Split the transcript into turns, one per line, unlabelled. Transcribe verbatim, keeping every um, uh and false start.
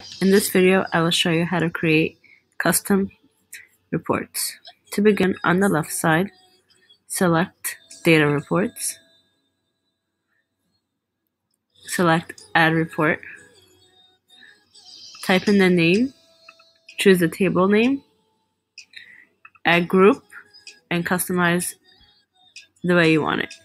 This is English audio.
In this video, I will show you how to create custom reports. To begin, on the left side, select Data Reports, select Add Report, type in the name, choose the table name, add group, and customize the way you want it.